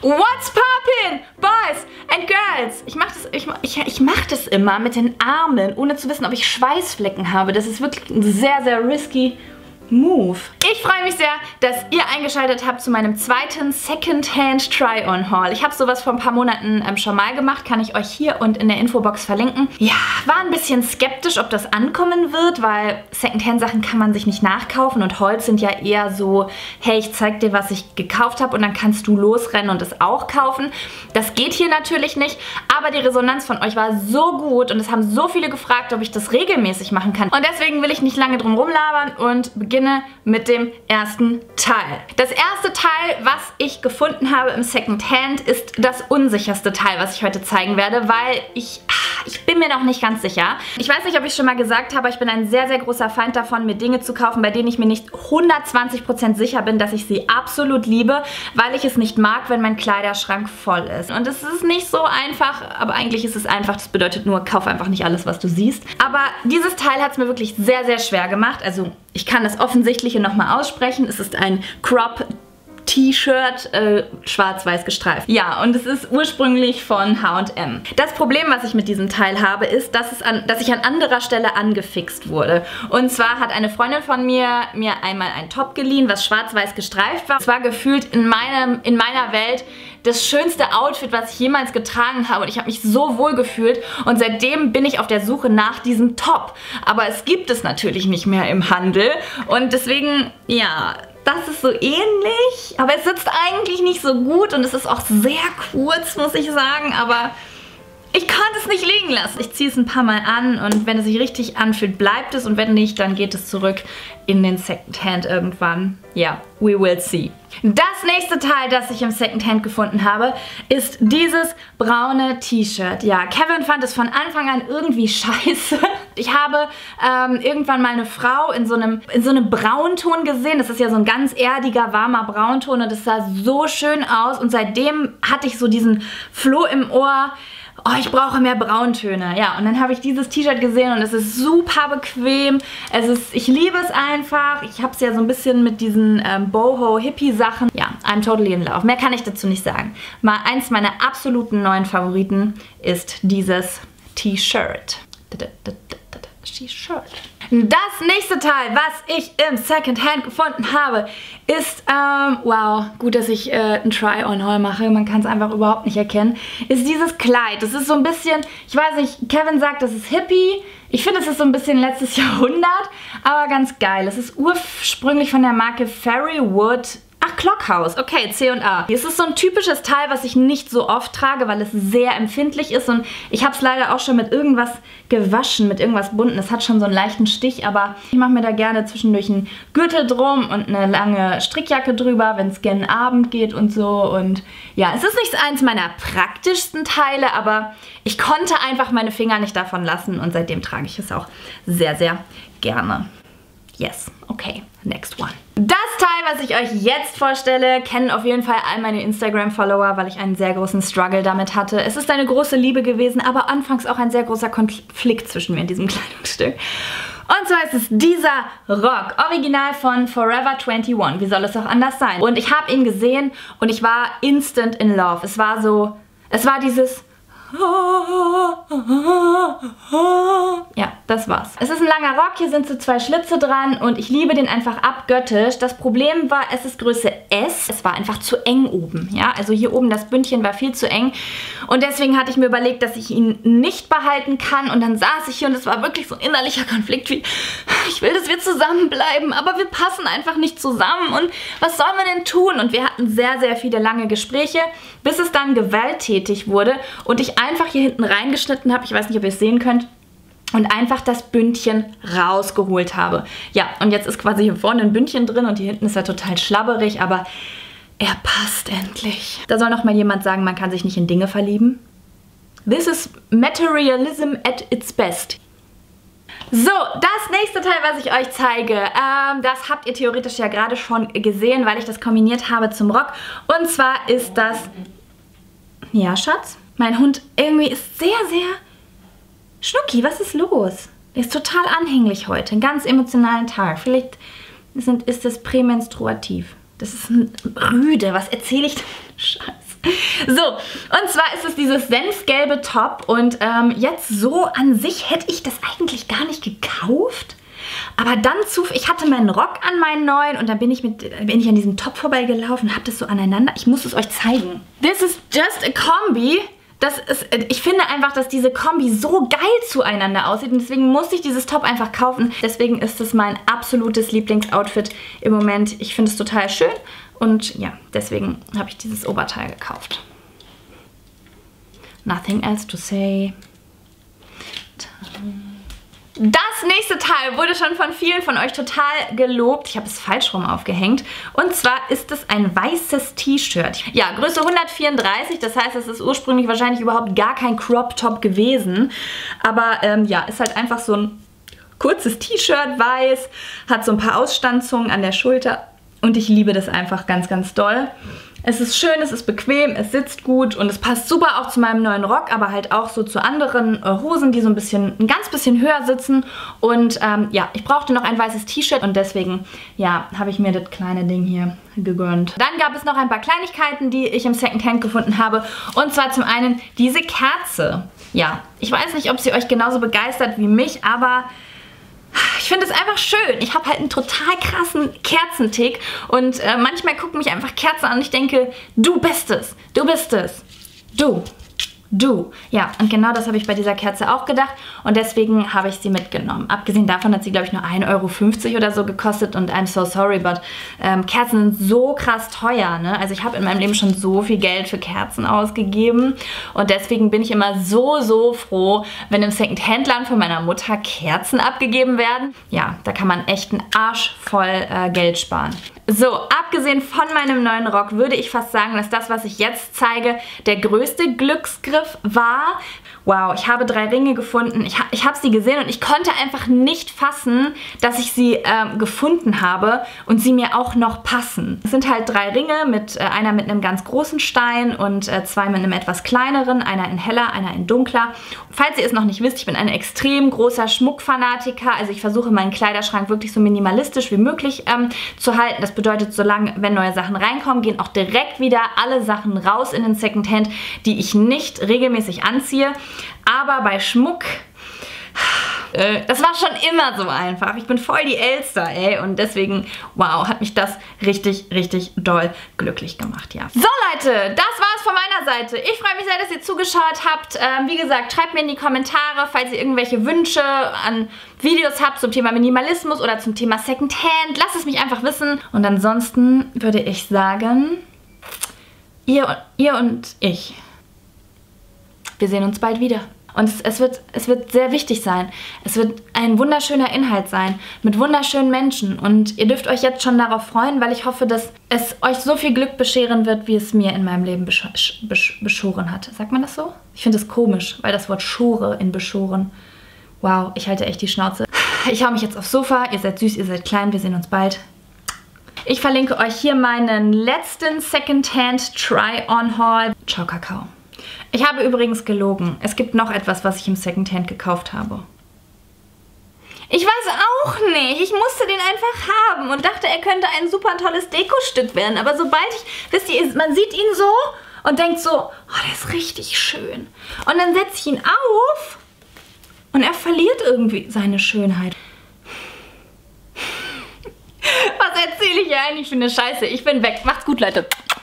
What's poppin', boys and girls? Ich mach das immer mit den Armen, ohne zu wissen, ob ich Schweißflecken habe. Das ist wirklich ein sehr, sehr risky Move. Ich freue mich sehr, dass ihr eingeschaltet habt zu meinem zweiten Secondhand Try-On-Haul. Ich habe sowas vor ein paar Monaten schon mal gemacht, kann ich euch hier und in der Infobox verlinken. Ja, war ein bisschen skeptisch, ob das ankommen wird, weil Secondhand-Sachen kann man sich nicht nachkaufen und Hauls sind ja eher so, hey, ich zeig dir, was ich gekauft habe und dann kannst du losrennen und es auch kaufen. Das geht hier natürlich nicht, aber die Resonanz von euch war so gut und es haben so viele gefragt, ob ich das regelmäßig machen kann. Und deswegen will ich nicht lange drum rumlabern und beginne mit dem ersten Teil. Das erste Teil, was ich gefunden habe im Secondhand, ist das unsicherste Teil, was ich heute zeigen werde, weil ich bin mir noch nicht ganz sicher. Ich weiß nicht, ob ich es schon mal gesagt habe, ich bin ein sehr, sehr großer Feind davon, mir Dinge zu kaufen, bei denen ich mir nicht 120% sicher bin, dass ich sie absolut liebe, weil ich es nicht mag, wenn mein Kleiderschrank voll ist. Und es ist nicht so einfach, aber eigentlich ist es einfach. Das bedeutet nur, kauf einfach nicht alles, was du siehst. Aber dieses Teil hat es mir wirklich sehr, sehr schwer gemacht. Also ich kann das Offensichtliche nochmal aussprechen. Es ist ein Crop T-Shirt, schwarz-weiß gestreift. Ja, und es ist ursprünglich von H&M. Das Problem, was ich mit diesem Teil habe, ist, dass ich an anderer Stelle angefixt wurde. Und zwar hat eine Freundin von mir einmal ein Top geliehen, was schwarz-weiß gestreift war. Es war gefühlt in meiner Welt das schönste Outfit, was ich jemals getragen habe. Und ich habe mich so wohl gefühlt. Und seitdem bin ich auf der Suche nach diesem Top. Aber es gibt es natürlich nicht mehr im Handel. Und deswegen, ja, das ist so ähnlich. Aber es sitzt eigentlich nicht so gut. Und es ist auch sehr kurz, muss ich sagen. Aber ich konnte es nicht liegen lassen. Ich ziehe es ein paar Mal an. Und wenn es sich richtig anfühlt, bleibt es. Und wenn nicht, dann geht es zurück in den Secondhand irgendwann. Ja, we will see. Das nächste Teil, das ich im Secondhand gefunden habe, ist dieses braune T-Shirt. Ja, Kevin fand es von Anfang an irgendwie scheiße. Ich habe irgendwann mal eine Frau in so einem Braunton gesehen. Das ist ja so ein ganz erdiger, warmer Braunton und es sah so schön aus. Und seitdem hatte ich so diesen Floh im Ohr. Oh, ich brauche mehr Brauntöne. Ja, und dann habe ich dieses T-Shirt gesehen und es ist super bequem. Ich liebe es einfach. Ich habe es ja so ein bisschen mit diesen Boho-Hippie-Sachen. Ja, I'm totally in love. Mehr kann ich dazu nicht sagen. Mal eins meiner absoluten neuen Favoriten ist dieses T-Shirt. Das nächste Teil, was ich im Secondhand gefunden habe, ist, wow, gut, dass ich ein Try-On-Haul mache, man kann es einfach überhaupt nicht erkennen, ist dieses Kleid. Das ist so ein bisschen, ich weiß nicht, Kevin sagt, das ist Hippie. Ich finde, es ist so ein bisschen letztes Jahrhundert, aber ganz geil. Es ist ursprünglich von der Marke Fairywood. Ach, Clockhouse. Okay, C&A. Es ist so ein typisches Teil, was ich nicht so oft trage, weil es sehr empfindlich ist und ich habe es leider auch schon mit irgendwas gewaschen, mit irgendwas Bunten. Es hat schon so einen leichten Stich, aber ich mache mir da gerne zwischendurch einen Gürtel drum und eine lange Strickjacke drüber, wenn es gen Abend geht und so. Und ja, es ist nicht eins meiner praktischsten Teile, aber ich konnte einfach meine Finger nicht davon lassen und seitdem trage ich es auch sehr, sehr gerne. Yes, okay, next one. Das Teil, was ich euch jetzt vorstelle, kennen auf jeden Fall all meine Instagram-Follower, weil ich einen sehr großen Struggle damit hatte. Es ist eine große Liebe gewesen, aber anfangs auch ein sehr großer Konflikt zwischen mir in diesem Kleidungsstück. Und zwar ist es dieser Rock, original von Forever 21. Wie soll es auch anders sein? Und ich habe ihn gesehen und ich war instant in love. Es war dieses... Ja, das war's. Es ist ein langer Rock, hier sind so 2 Schlitze dran und ich liebe den einfach abgöttisch. Das Problem war, es ist Größe S. Es war einfach zu eng oben, ja. Also hier oben das Bündchen war viel zu eng und deswegen hatte ich mir überlegt, dass ich ihn nicht behalten kann und dann saß ich hier und es war wirklich so ein innerlicher Konflikt wie, ich will, dass wir zusammenbleiben, aber wir passen einfach nicht zusammen und was sollen wir denn tun? Und wir hatten sehr, sehr viele lange Gespräche, bis es dann gewalttätig wurde und ich einfach hier hinten reingeschnitten habe, ich weiß nicht, ob ihr es sehen könnt, und einfach das Bündchen rausgeholt habe. Ja, und jetzt ist quasi hier vorne ein Bündchen drin und hier hinten ist er total schlabberig, aber er passt endlich. Da soll noch mal jemand sagen, man kann sich nicht in Dinge verlieben. This is materialism at its best. So, das nächste Teil, was ich euch zeige, das habt ihr theoretisch ja gerade schon gesehen, weil ich das kombiniert habe zum Rock. Und zwar ist das... Ja, Schatz? Mein Hund irgendwie ist sehr, sehr... Schnucki, was ist los? Er ist total anhänglich heute, einen ganz emotionalen Tag. Vielleicht ist das prämenstruativ. Das ist ein Rüde, was erzähle ich denn? Scheiße. So, und zwar ist es dieses senfgelbe Top und jetzt so an sich hätte ich das eigentlich gar nicht gekauft. Aber dann ich hatte meinen Rock an, meinen neuen, und dann bin ich an diesem Top vorbeigelaufen und habe das so aneinander. Ich muss es euch zeigen. This is just a Kombi. Ich finde einfach, dass diese Kombi so geil zueinander aussieht und deswegen musste ich dieses Top einfach kaufen. Deswegen ist es mein absolutes Lieblingsoutfit im Moment. Ich finde es total schön und ja, deswegen habe ich dieses Oberteil gekauft. Nothing else to say. Das nächste Teil wurde schon von vielen von euch total gelobt. Ich habe es falsch rum aufgehängt. Und zwar ist es ein weißes T-Shirt. Ja, Größe 134. Das heißt, es ist ursprünglich wahrscheinlich überhaupt gar kein Crop-Top gewesen. Aber ja, ist halt einfach so ein kurzes T-Shirt, weiß. Hat so ein paar Ausstanzungen an der Schulter. Und ich liebe das einfach ganz, ganz doll. Es ist schön, es ist bequem, es sitzt gut und es passt super auch zu meinem neuen Rock, aber halt auch so zu anderen Hosen, die so ein ganz bisschen höher sitzen. Und ja, ich brauchte noch ein weißes T-Shirt und deswegen, ja, habe ich mir das kleine Ding hier gegönnt. Dann gab es noch ein paar Kleinigkeiten, die ich im Secondhand gefunden habe. Und zwar zum einen diese Kerze. Ja, ich weiß nicht, ob sie euch genauso begeistert wie mich, aber ich finde es einfach schön. Ich habe halt einen total krassen Kerzentick und manchmal gucken mich einfach Kerzen an und ich denke, du bist es, du bist es, du. Ja, und genau das habe ich bei dieser Kerze auch gedacht und deswegen habe ich sie mitgenommen. Abgesehen davon hat sie, glaube ich, nur 1,50 € oder so gekostet und I'm so sorry, but Kerzen sind so krass teuer, ne? Also ich habe in meinem Leben schon so viel Geld für Kerzen ausgegeben und deswegen bin ich immer so froh, wenn im Secondhand-Laden von meiner Mutter Kerzen abgegeben werden. Ja, da kann man echt einen Arsch voll Geld sparen. So, abgesehen von meinem neuen Rock würde ich fast sagen, dass das, was ich jetzt zeige, der größte Glücksgriff war. Wow, ich habe 3 Ringe gefunden. Ich habe sie gesehen und ich konnte einfach nicht fassen, dass ich sie gefunden habe und sie mir auch noch passen. Es sind halt 3 Ringe, einer mit einem ganz großen Stein und 2 mit einem etwas kleineren, einer in heller, einer in dunkler. Falls ihr es noch nicht wisst, ich bin ein extrem großer Schmuckfanatiker. Also ich versuche meinen Kleiderschrank wirklich so minimalistisch wie möglich zu halten. Das bedeutet, solange, wenn neue Sachen reinkommen, gehen auch direkt wieder alle Sachen raus in den Secondhand, die ich nicht regelmäßig anziehe. Aber bei Schmuck, das war schon immer so einfach. Ich bin voll die Elster, ey. Und deswegen, wow, hat mich das richtig doll glücklich gemacht, ja. So, Leute, das war's von meiner Seite. Ich freue mich sehr, dass ihr zugeschaut habt. Wie gesagt, schreibt mir in die Kommentare, falls ihr irgendwelche Wünsche an Videos habt zum Thema Minimalismus oder zum Thema Secondhand. Lasst es mich einfach wissen. Und ansonsten würde ich sagen, ihr und ich, wir sehen uns bald wieder. Und es wird sehr wichtig sein. Es wird ein wunderschöner Inhalt sein, mit wunderschönen Menschen. Und ihr dürft euch jetzt schon darauf freuen, weil ich hoffe, dass es euch so viel Glück bescheren wird, wie es mir in meinem Leben beschoren hat. Sagt man das so? Ich finde es komisch, weil das Wort Schore in beschoren. Wow, ich halte echt die Schnauze. Ich hau mich jetzt aufs Sofa. Ihr seid süß, ihr seid klein. Wir sehen uns bald. Ich verlinke euch hier meinen letzten Secondhand Try-On-Haul. Ciao, Kakao. Ich habe übrigens gelogen. Es gibt noch etwas, was ich im Secondhand gekauft habe. Ich weiß auch nicht. Ich musste den einfach haben und dachte, er könnte ein super tolles Dekostück werden. Aber sobald wisst ihr, man sieht ihn so und denkt so, oh, der ist richtig schön. Und dann setze ich ihn auf und er verliert irgendwie seine Schönheit. Was erzähle ich hier eigentlich für eine Scheiße? Ich bin weg. Macht's gut, Leute.